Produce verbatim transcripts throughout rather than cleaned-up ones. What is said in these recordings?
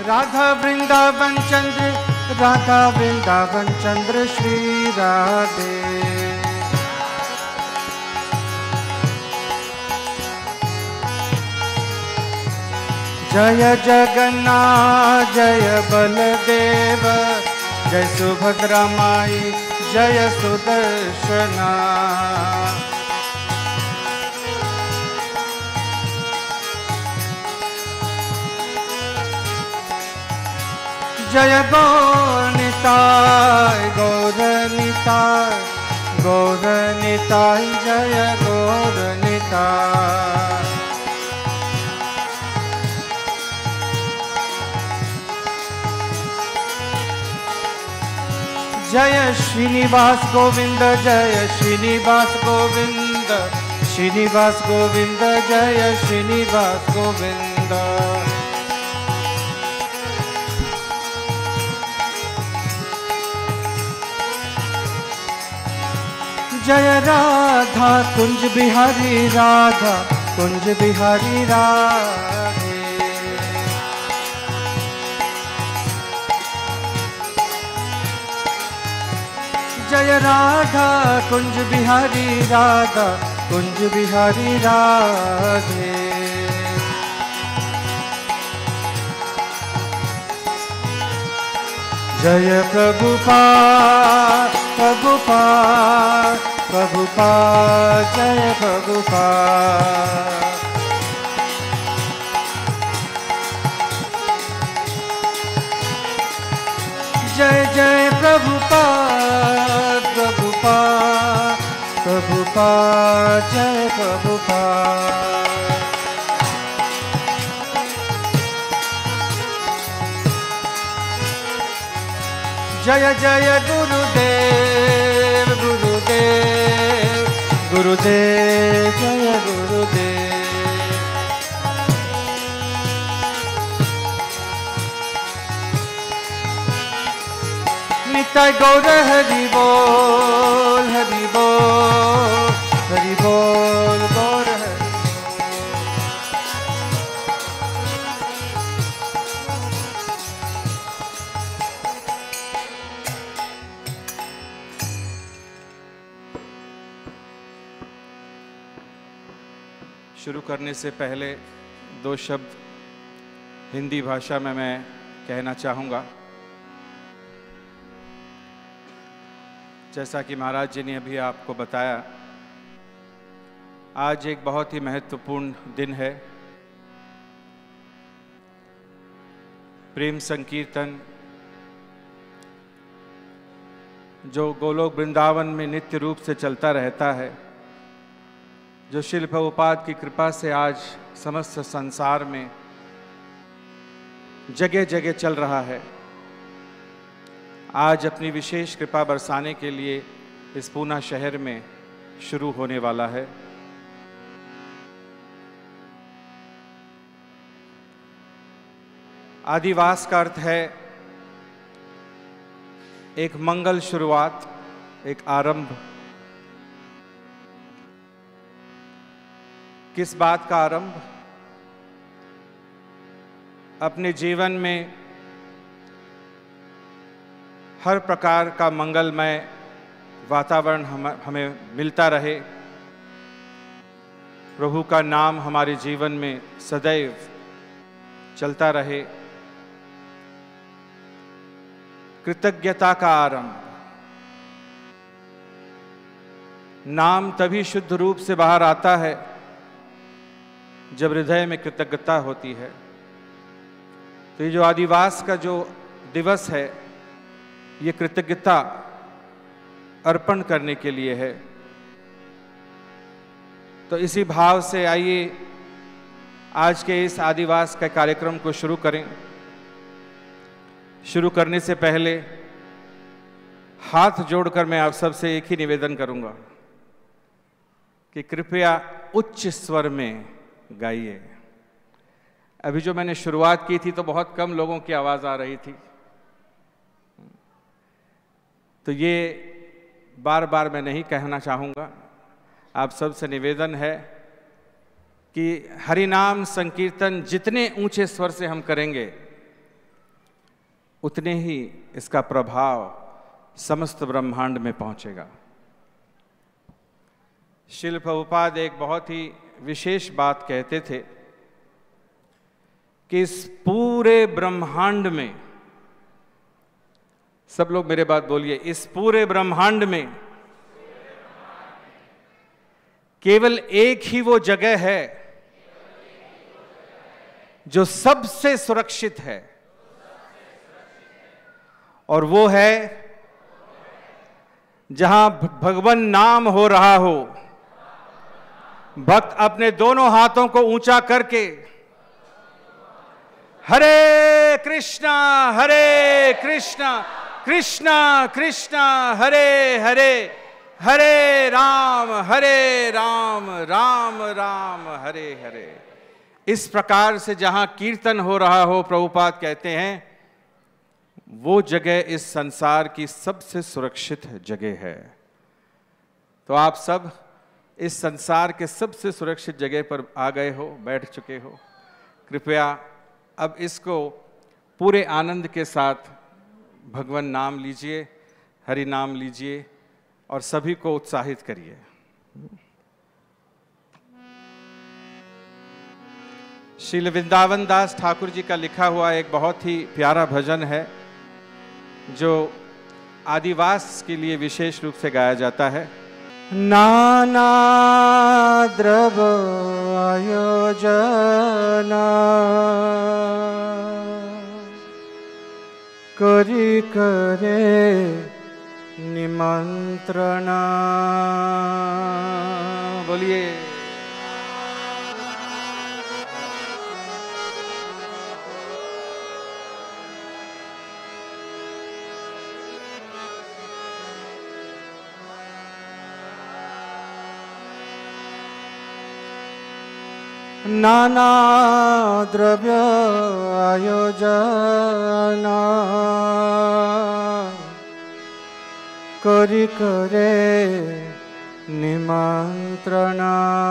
राधा वृंदावन चंद्र, राधा वृंदावन चंद्र श्री राधे। जय जगन्नाथ जय बलदेव, जय सुभद्रा माई जय सुदर्शना। जय गौरनिताय गौरनिताय गौरनिताय जय गौरनिताय। जय श्रीनिवास गोविंद जय श्रीनिवास गोविंद, श्रीनिवास गोविंद जय श्रीनिवास गोविंद। जय राधा कुंज बिहारी राधा कुंज बिहारी राधे। जय राधा कुंज बिहारी राधा कुंज बिहारी राधे। जय प्रभुपाद प्रभुपाद प्रभुपाद जय प्रभुपाद। जय जय प्रभुपाद प्रभुपाद प्रभुपाद जय प्रभुपाद। जय जय गुरुदेव गुरुदेव गुरुदेव जय गुरुदेव। निताय गौर हरि बोल हरि बोल हरि बोल गौर हरि। शुरू करने से पहले दो शब्द हिंदी भाषा में मैं कहना चाहूँगा। जैसा कि महाराज जी ने अभी आपको बताया, आज एक बहुत ही महत्वपूर्ण दिन है। प्रेम संकीर्तन जो गोलोक वृंदावन में नित्य रूप से चलता रहता है, जो श्रील प्रभुपाद की कृपा से आज समस्त संसार में जगह जगह चल रहा है, आज अपनी विशेष कृपा बरसाने के लिए इस पूना शहर में शुरू होने वाला है। आदिवास का अर्थ है एक मंगल शुरुआत, एक आरंभ। किस बात का आरंभ? अपने जीवन में हर प्रकार का मंगलमय वातावरण हम हमें मिलता रहे, प्रभु का नाम हमारे जीवन में सदैव चलता रहे। कृतज्ञता का आरंभ। नाम तभी शुद्ध रूप से बाहर आता है जब हृदय में कृतज्ञता होती है। तो ये जो आदिवास का जो दिवस है, ये कृतज्ञता अर्पण करने के लिए है। तो इसी भाव से आइए आज के इस आदिवास के कार्यक्रम को शुरू करें। शुरू करने से पहले हाथ जोड़कर मैं आप सबसे एक ही निवेदन करूंगा कि कृपया उच्च स्वर में गाइए। अभी जो मैंने शुरुआत की थी तो बहुत कम लोगों की आवाज आ रही थी, तो ये बार बार मैं नहीं कहना चाहूँगा। आप सबसे निवेदन है कि हरि नाम संकीर्तन जितने ऊंचे स्वर से हम करेंगे उतने ही इसका प्रभाव समस्त ब्रह्मांड में पहुंचेगा। श्रील प्रभुपाद एक बहुत ही विशेष बात कहते थे कि इस पूरे ब्रह्मांड में, सब लोग मेरे बात बोलिए, इस पूरे ब्रह्मांड में केवल एक ही वो जगह है जो सबसे सुरक्षित है, और वो है जहां भगवान नाम हो रहा हो, भक्त अपने दोनों हाथों को ऊंचा करके हरे कृष्णा हरे कृष्णा कृष्णा कृष्णा हरे हरे, हरे राम हरे राम राम राम हरे हरे, इस प्रकार से जहां कीर्तन हो रहा हो, प्रभुपाद कहते हैं वो जगह इस संसार की सबसे सुरक्षित जगह है। तो आप सब इस संसार के सबसे सुरक्षित जगह पर आ गए हो, बैठ चुके हो। कृपया अब इसको पूरे आनंद के साथ भगवान नाम लीजिए, हरि नाम लीजिए और सभी को उत्साहित करिए। श्रील वृंदावन दास ठाकुर जी का लिखा हुआ एक बहुत ही प्यारा भजन है जो आदिवास के लिए विशेष रूप से गाया जाता है। नाना द्रव आयोजना करी करे निमंत्रणा, बोलिए। नाना द्रव्य आयोजना करी करे निमंत्रणा,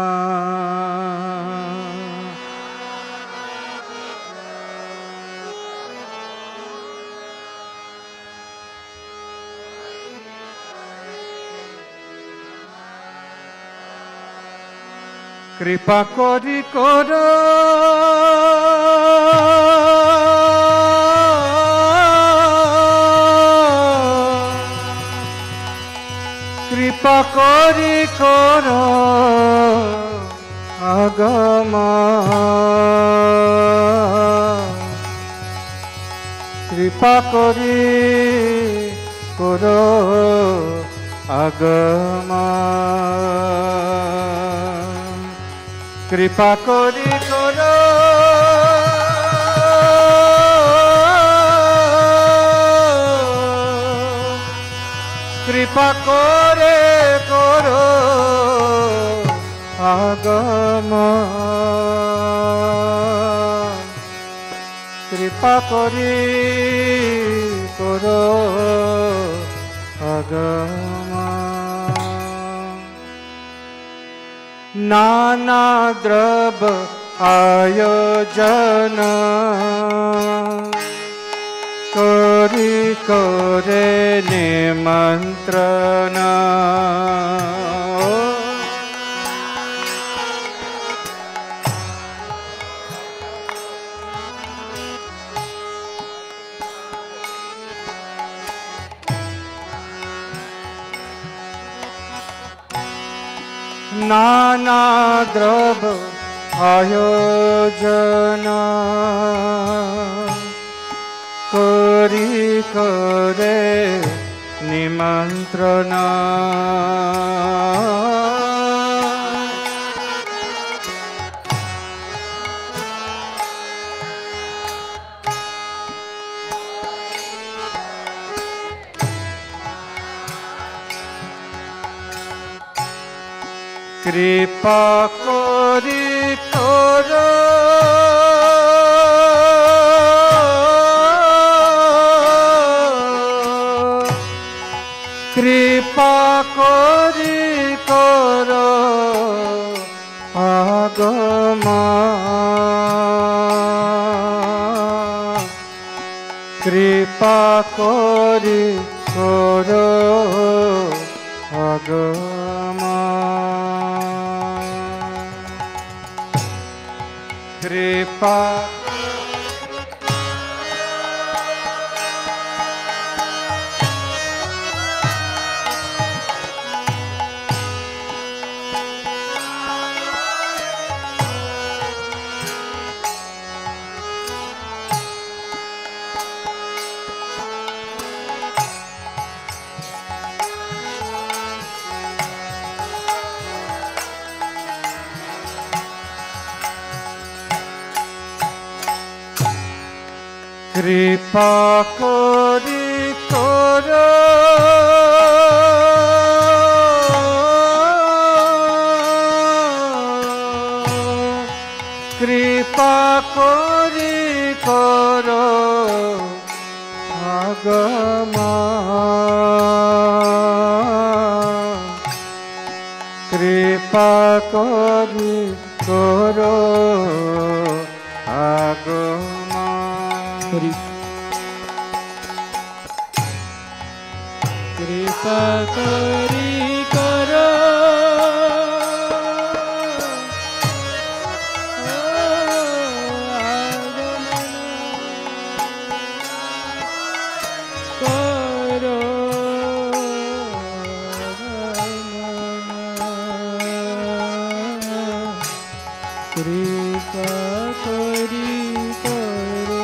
कृपा करी करो कृपा करी करो आगमा, कृपा करी करो आगमा, कृपा करी करो कृपा करे करो आगम, कृपा करी करो आगम। नाना द्रव आयोजना करी करे निमंत्रणा, नाना द्रव आयोजना करी करे निमंत्रणा, कृपा करी करो कृपा करी करो आगमा, কৃপা করি করো ভগবান, কৃপা কৃপা করি করো কৃপা করি করো ভগবান, কৃপা করি করো ভগবান, কৃপা করি করো করো কৃপা করি করো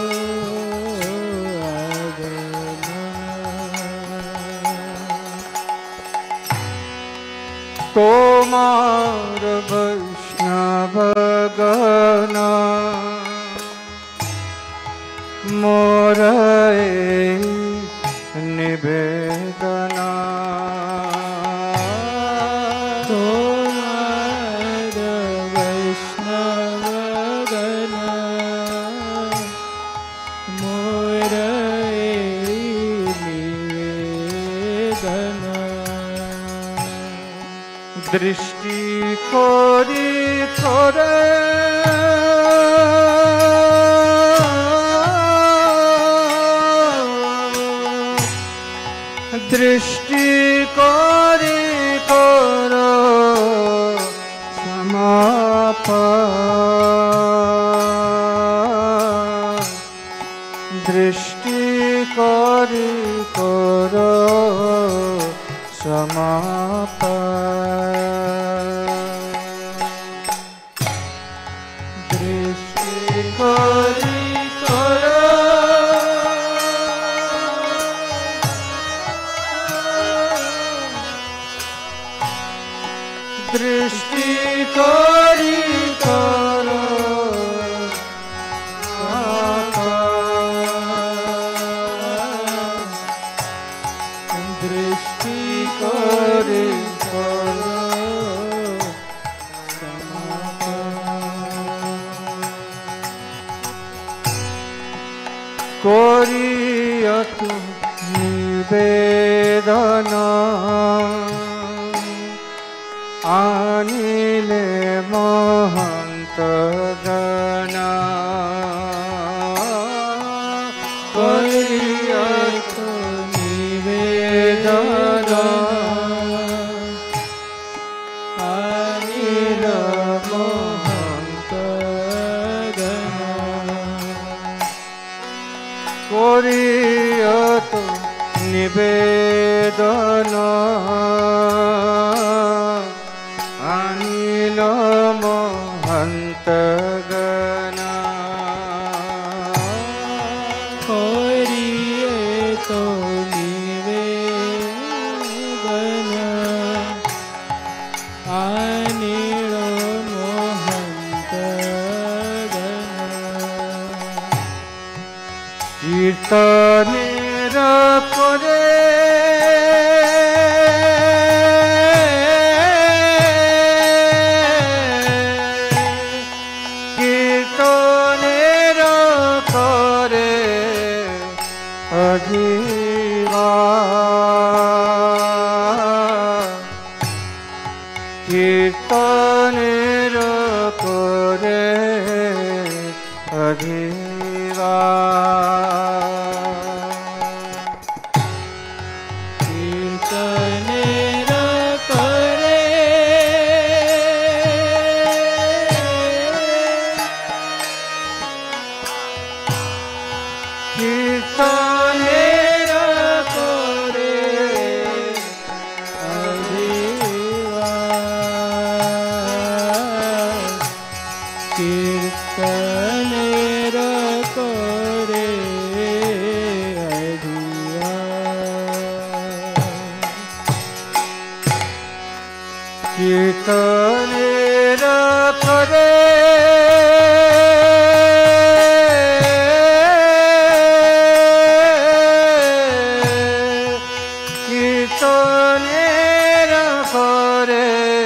তোমার বৈষ্ণব গণ মোর নিবেদন, তোমার বৈষ্ণব গণ মোর নিবেদন, দৃষ্টি করি করে দৃষ্টি করি করো সমাপন, দৃষ্টি করি করো সমাপন, দৃষ্টি করি করো দৃষ্টি করি করো দৃষ্টি করি করো করিয়া তুমি নিবেদন আনিলে মহন্ত গণ, করিয়া তুমি নিবেদন আনিল মহন্ত গণ, করিয়া তুমি নিবেদন আনিল মহন্ত গণ, করিয়ে তো নিবেদন আনিল মহন্ত গণ, কীর্তনের করে কীর্তনের করে অজিবা, কীর্তনের করে অজিবা, কীর্তনের করে কীর্তনের করে কীর্তনের করে কীর্তনের করে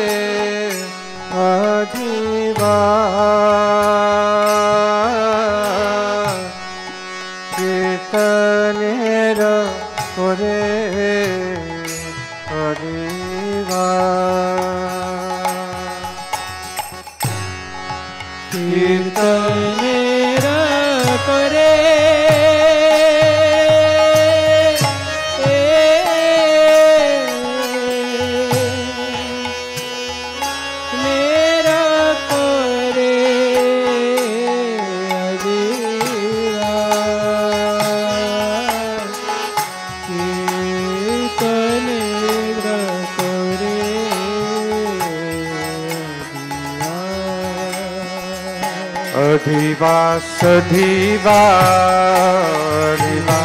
অধিবার কীর্তনের করে কীর্তনের করে মেরা করে কীর্তনের করে अधिवास अधिवास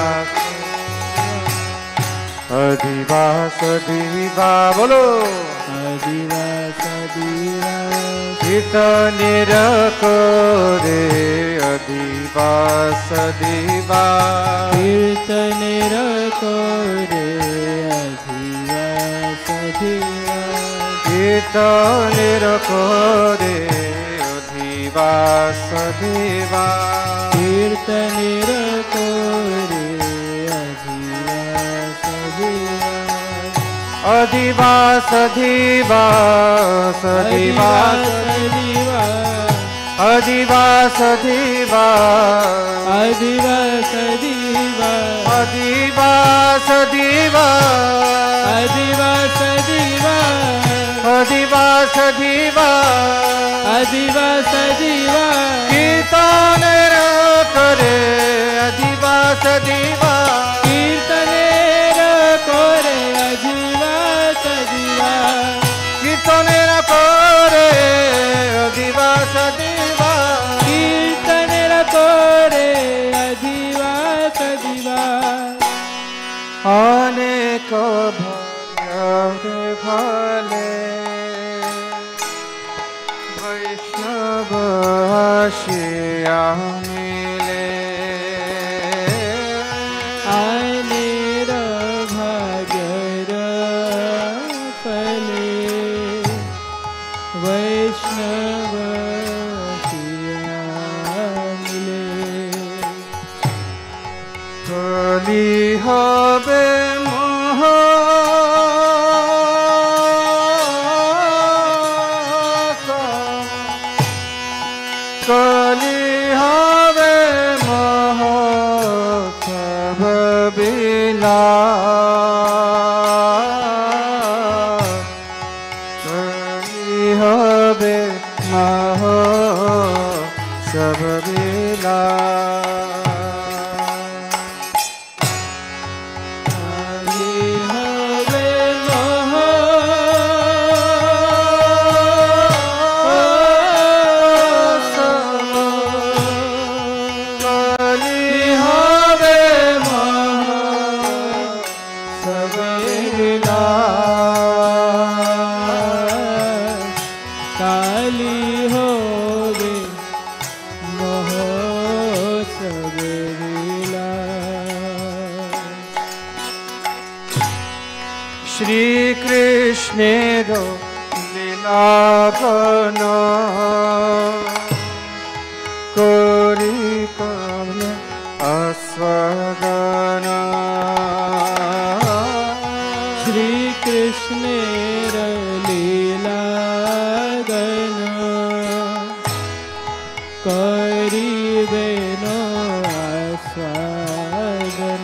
अधिवास अधिवास बोलो अधिवास अधिवास কীর্তনের করে अधिवास अधिवास কীর্তনের করে अधिवास अधिवास কীর্তনের করে अधिवास अधिवास কীর্তনের করে अधिवास अधिवास अधिवास अधिवास अधिवास अधिवास अधिवास अधिवास अधिवास अधिवास अधिवास अधिवास अधिवास अधिवास अधिवास কীর্তনের করে अधिवास अधिवास কীর্তনের করে अधिवास अधिवास কীর্তনের করে अधिवास अधिवास কীর্তনের করে अधिवास अधिवास অনেক ভয় ফলে বৈষ্ণব আসিয়া মিলে আইনের ভাগ্যর ফলে বৈষ্ণব মিলে কলি হবে মোহ কলি হবে মোহ সব বিলা কলি হবে মোহ সব বিলা শ্রী কৃষ্ণের লীলাবন করি কর্ম আস্বাদন শ্রী কৃষ্ণের লীলা গণ করিবেন আস্বাদন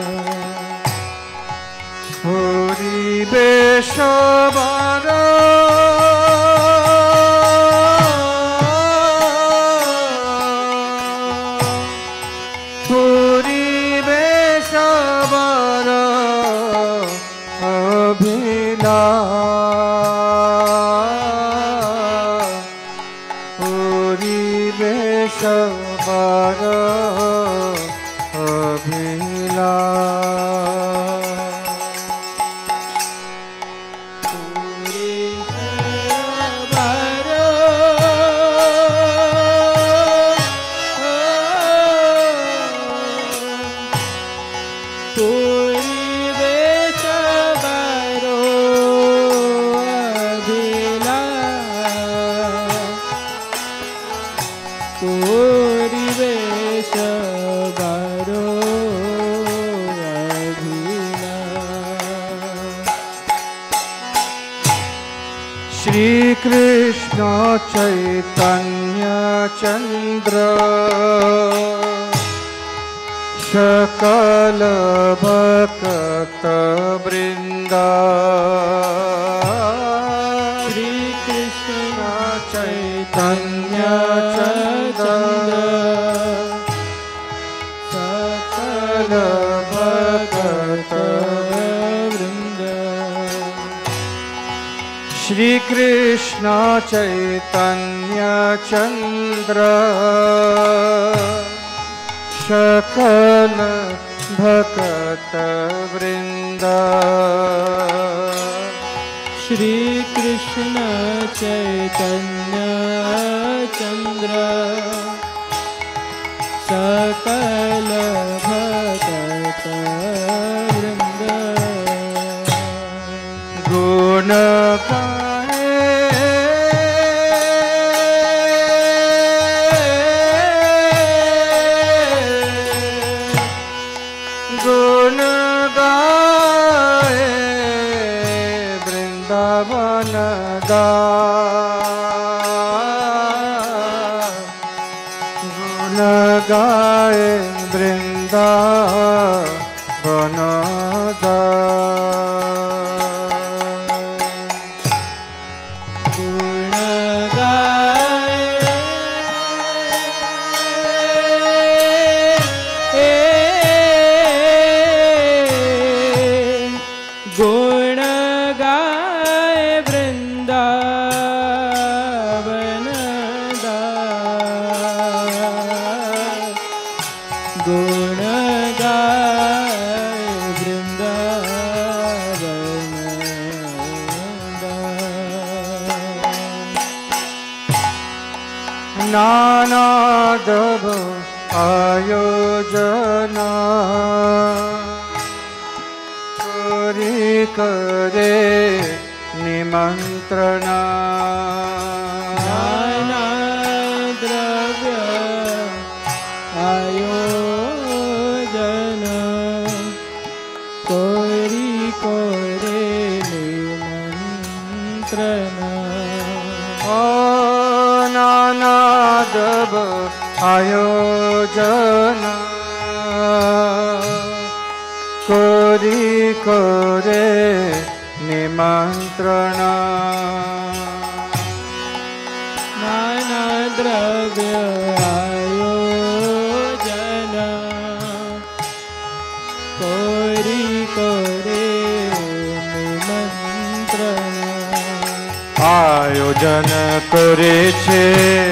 পরিবেশ বার পরিবেশ बर अभिलाष। श्री कृष्ण चैतन्य चंद्र सकल भक्त वृंद। श्री कृष्ण चैतन्य चंद्र सकल भक्त वृंद। श्री कृष्ण चैतन्य चंद्र सकल भक्त वृंद। श्री कृष्ण चैतन्य चंद्र सकल भक्त वृंद। गुण गाए गुण गाए वृंदावन दास। गुण गाए वृंदावन दास। गुण गाए गुण गाए वृंदावन दास। गुण गाए वृंदावन दास। नानादव आयोजना करी करे निमंत्रण। नाना द्रव्य आयोजन कोरी कोरे निमंत्रण। ओ नानादव आयोजना कोरी करे निमंत्रण। नाना द्रव्य आयोजन कोरी कोरे निमंत्रण। आयोजन करे छे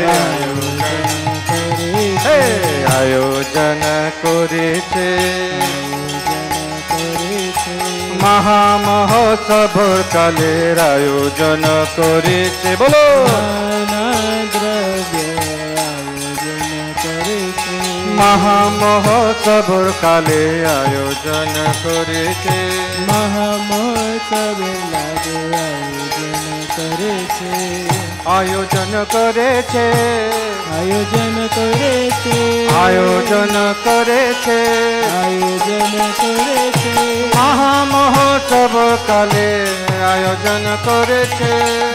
हे आयोजन करे छे महामहोत्सव कालेर आयोजन करे छे। बोलो नाना द्रव्य आयोजन करे छे महामहोत्सव काले आयोजन करे छे। महामहोत्सव लागे आयोजन करे छे। आयोजन करे छे आयोजन करे छे आयोजन करे छे आयोजन करे छे। महामहोत्सव काले आयोजन करे छे।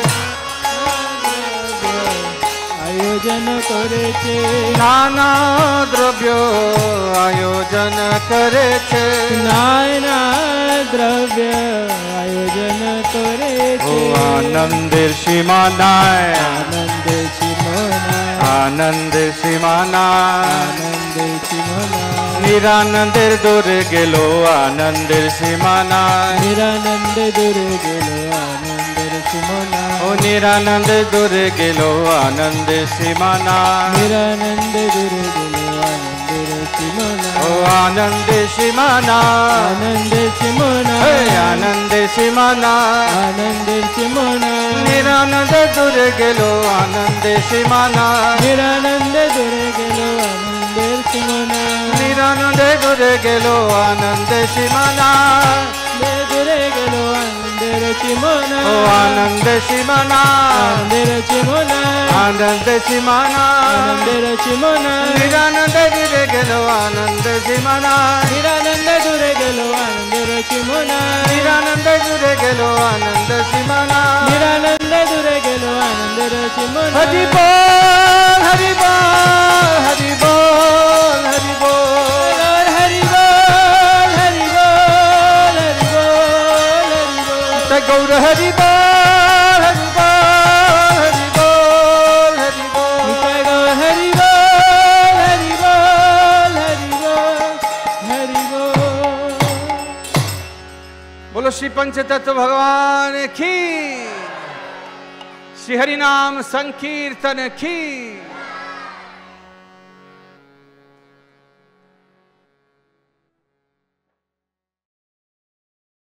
आयोजन करे छे नाना द्रव्य आयोजन करे छे। नाना द्रव्य आयोजन करे ओ छे। आनंदेर सीमा नाय आनंद सिमोना आनंद सीमा नाय आनंद सिमोना निरानंदेर दूरे गेलो आनंदेर सीमा नाय। निरानंद दूर गेलो आनंद सिमोना। ओ ओ निरानंद दूर गेलो आनंद सीमाना निरानंद दूर गेलो आनंद रसिमना ओ आनंद सीमाना आनंद सिमना हे आनंद सीमाना आनंद सिमना निरानंद दूर गेलो आनंद सीमाना निरानंद दूर गेलो आनंद सिमना निरानंद दूर गेलो आनंद सीमाना दूर गेलो आनंद रसिमना ओ आनंद सीमाना आनंद रसिमना आनंद सीमाना आनंद रसिमना निरानंद दूर गेलो आनंद सीमाना निरानंद दूर गेलो आनंद रसिमना निरानंद दूर गेलो आनंद सीमाना निरानंद दूर गेलो आनंद रसिमना हरि बोल हरि बोल हरि बोल हरि बोल और हरि बोल हरि बोल हरि बोल हरि बोल गौर हरि बोल हरि बोल हरि बोल हरि बोल जय गौर हरि बोल हरि बोल हरि बोल हरि बोल बोलो श्री पंच तत्व भगवान की, श्री हरि नाम संकीर्तन की।